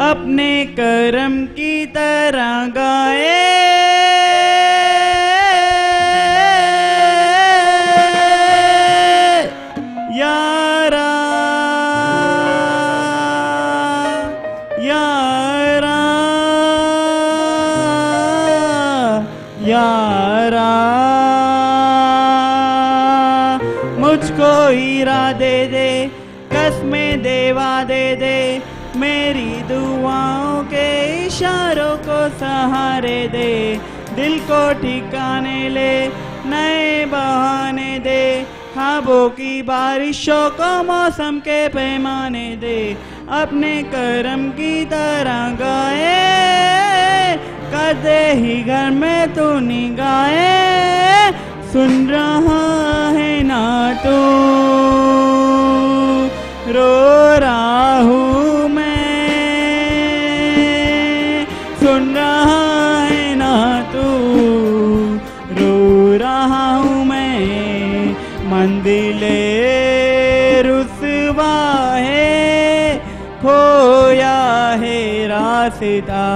अपने कर्म की तरह गाए, यारा यारा यारा, मुझको हीरा दे दे, कसमें देवा दे दे, मेरी दुआओं के इशारों को सहारे दे, दिल को ठिकाने ले, नए बहाने दे, ख्वाबों की बारिशों को मौसम के पैमाने दे, अपने कर्म की तरह गाए, कर दे ही घर में तू निगाहे, सुन रहा है ना तू, रो रहा हूँ मैं, सुन रहा है ना तू, रो रहा हूँ मैं, मंदिले रुसवा है, खोया है रास्ता,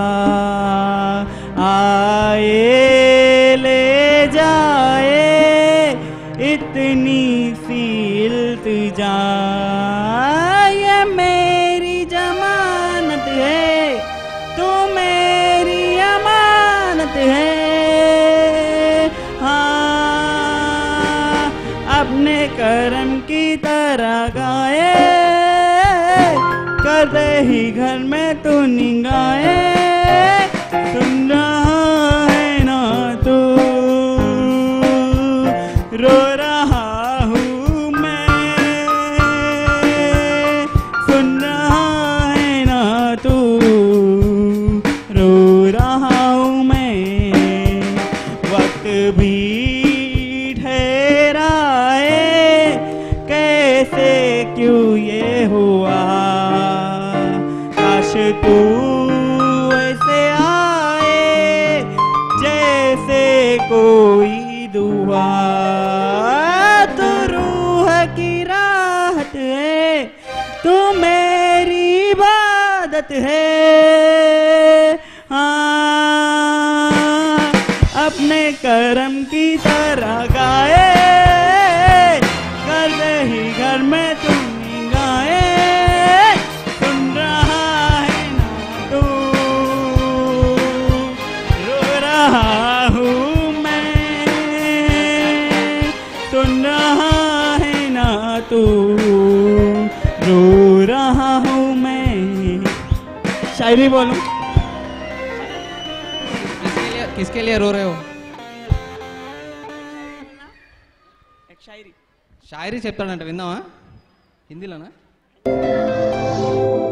आए ले जाए, इतनी सी इल्तिजा, ये मेरी जमानत है, तू मेरी अमानत है, हाँ अपने कर्म की तरह गाए, कर दे ही घर में तू निगाहे, सुन रहा है ना तू, रो रहा हूँ मैं, सुन रहा है ना तू, रो रहा हूँ मैं, वक्त भी ठहरा है, कैसे क्यों ये हुआ, काश तू ऐसे आए जैसे कोई दुआ, तू रूह की राहत है, तू मेरी इबादत है, हाँ अपने कर्म की तरह गाए, कर दे ही घर में तुम गाए, सुन रहा है ना तू, रो रहा हूँ मैं, सुन रहा है ना तू, रो रहा हूँ मैं। शायरी बोलूं? किसके लिए रो रहे हो? एक शायरी చెప్తాడంట, విందామా? హిందీలోనా?